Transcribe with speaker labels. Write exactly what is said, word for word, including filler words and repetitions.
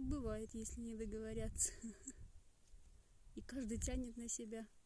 Speaker 1: Так бывает, если не договорятся. И каждый тянет на себя.